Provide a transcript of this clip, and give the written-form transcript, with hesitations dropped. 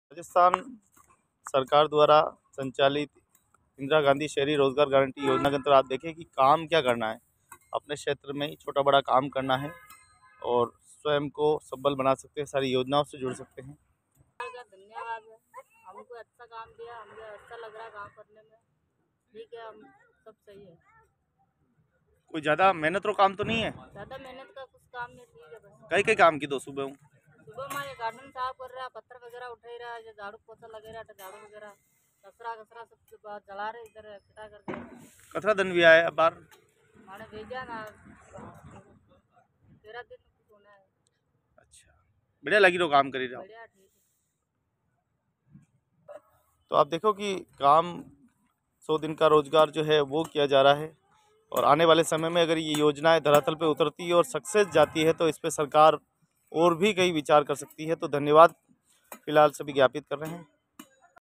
राजस्थान सरकार द्वारा संचालित इंदिरा गांधी शहरी रोजगार गारंटी योजना के अंतर्गत आप देखें कि काम क्या करना है, अपने क्षेत्र में ही छोटा बड़ा काम करना है और स्वयं को सबल बना सकते हैं, सारी योजनाओं से जुड़ सकते हैं। धन्यवाद, हमको अच्छा काम दिया, हमें अच्छा लग रहा है काम करने में। ठीक है, हम सब सही है। कोई ज़्यादा मेहनत रो काम तो नहीं है? ज़्यादा मेहनत का कुछ काम नहीं, ठीक है बस। कई कई काम की दो सुबह हमारे गार्डन साफ कर रहा है, पत्थर वगैरह उठा रहा है, झाड़ू पोछा लगे रहा है, झाड़ू वगैरह कचरा सब जला रहे इधर इकट्ठा करके। कतरा दिन भी आया बार हमारे भेजा ना 13 दिन होना है। अच्छा, बढ़िया लगी रो काम करी रहा। बढ़िया, ठीक है। तो आप देखो कि काम 100 दिन का रोजगार जो है वो किया जा रहा है और आने वाले समय में अगर ये योजनाएं धरातल पे उतरती है और सक्सेस जाती है तो इस पे सरकार और भी कई विचार कर सकती है। तो धन्यवाद फिलहाल सभी ज्ञापित कर रहे हैं।